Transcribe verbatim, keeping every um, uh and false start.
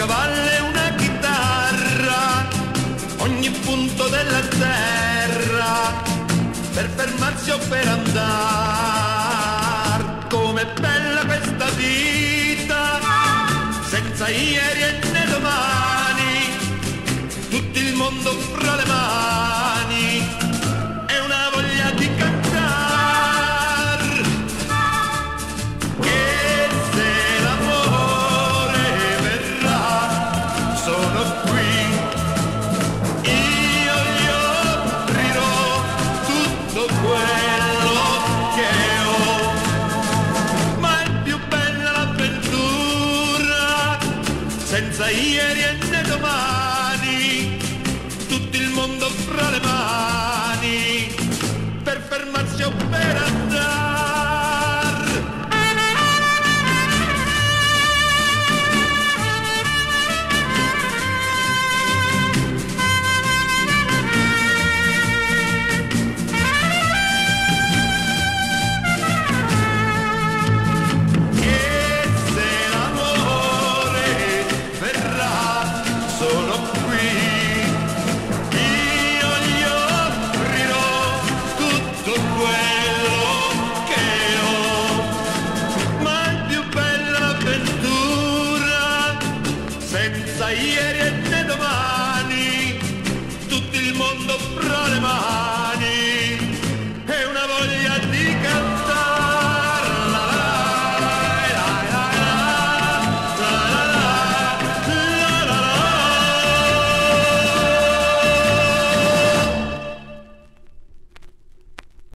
valle e una chitarra, ogni punto della terra, per fermarsi o per andare. Com'è bella questa vita, senza ieri e né domani, tutto il mondo fra le mani, e una voglia di cantar, che se l'amore verrà, sono qui, io gli offrirò tutto quello che ho, ma è più bella l'avventura, senza ieri e né domani, tutto il mondo fra le mani, per fermarsi o per andare. E se l'amore verrà, sono qui, io gli offrirò tutto quello che ho, ma è più bella l'avventura, senza ieri